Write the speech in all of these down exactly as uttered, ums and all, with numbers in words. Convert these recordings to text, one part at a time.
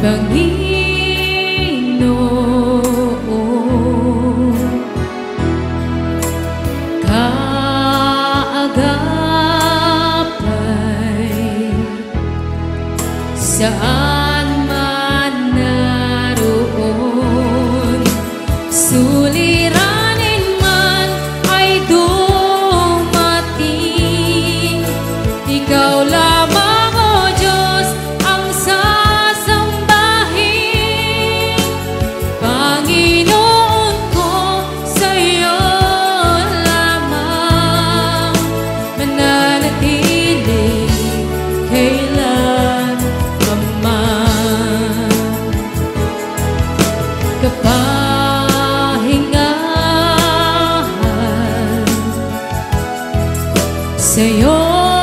Panginoon, kaagapay saan man naroon, suliranin man ay dumating, ikaw lamang o Diyos ang sasambahin. Panginoon ko, sa'yo lamang mananatili kailan man. Kapahingahan sa'yo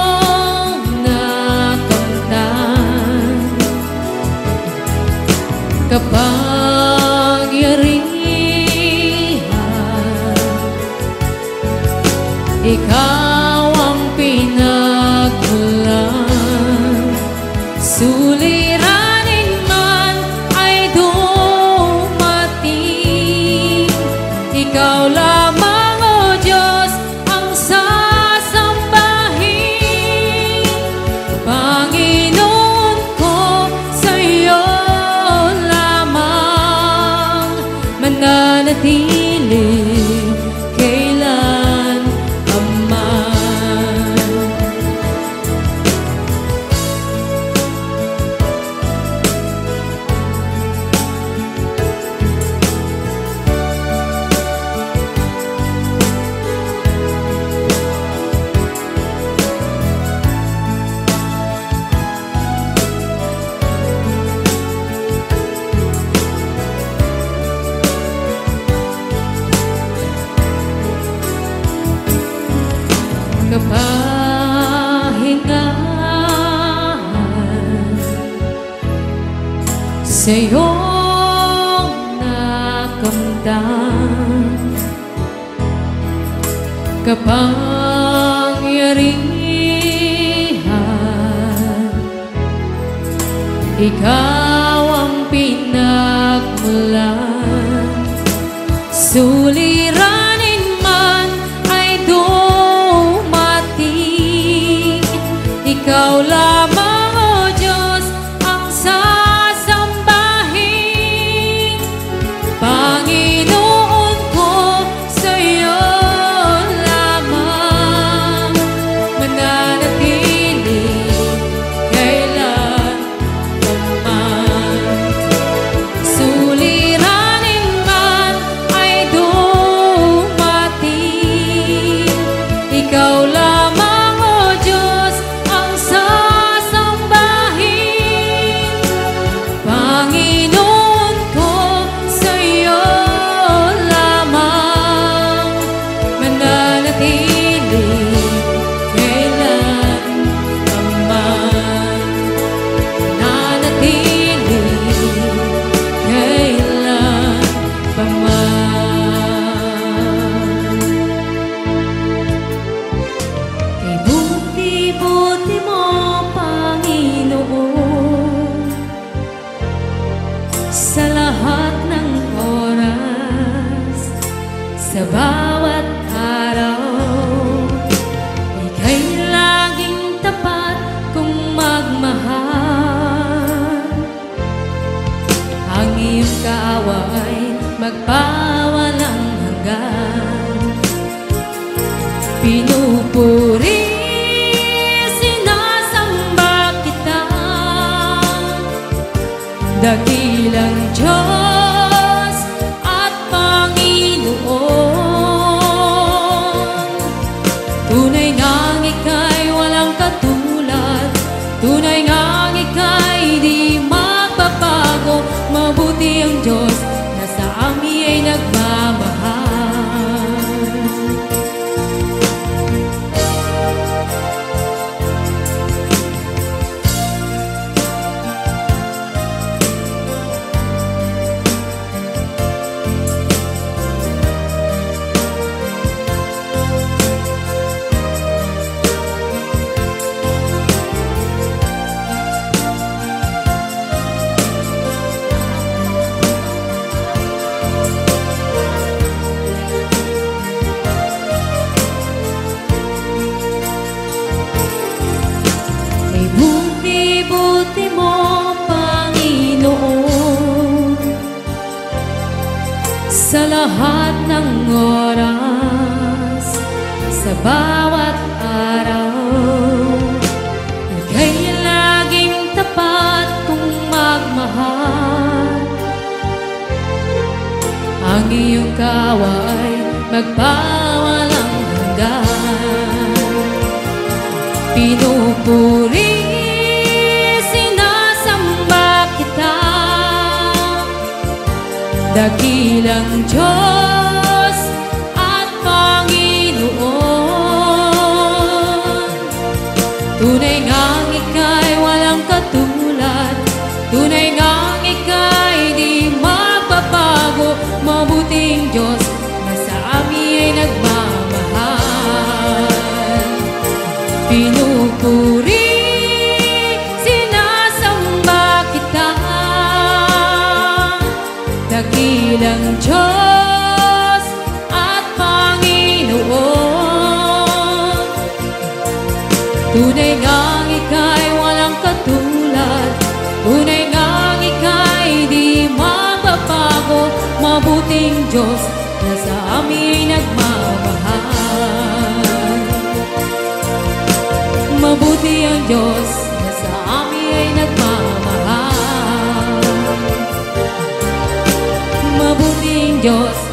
kapangyarihan, ikaw ang pinagmulan, suliranin man ay dumating, ikaw lamang o Diyos ang sasambahin. Panginoon ko, sa'yo mananatili kailan man. Kapahingahan sa'yo nakamtan, kapangyarihan, ikaw ang pinagmulan, suliranin man ay dumating, ikaw lamang o Diyos ang sasambahin. Panginoon ko, sa'yo lamang mananatili kailan man. Suliranin man ay dumating, ikaw lamang o Diyos ang sasambahin. Panginoon ko, sa'yo lamang mananatili kailan man. Mananatili kailan man. Kay buti-buti mo, Panginoon, sa lahat ng oras, sa bawat araw, ika'y laging tapat kung magmahal. Ang iyong kaaway magpawalang hanggan, pinupuri, sinasamba kita, dakilang Diyos at Panginoon. Tunay ngang ika'y walang katulad, tunay ngang ika'y di magbabago. Mabuti ang Diyos na sa amin ay nagmamahal. Sa lahat ng oras, sa bawat araw, ika'y laging tapat kong magmahal. Ang iyong kaway magpawalang hanggan. Pinupuri, sinasamba kita, dakilang Diyos at Panginoon. Tunay ngang ika'y walang katulad, tunay ngang ika'y di magbabago. Mabuting Diyos na sa amin ay nagmamahal. Pinupuri, sinasamba kita, dakilang Diyos at Panginoon. Tunay ngang ika'y walang katulad, tunay ngang ika'y di magbabago. Mabuting Diyos na sa amin nagmamahal. Mabuti ang Diyos na sa amin ay nagmamahal. Mabuting Diyos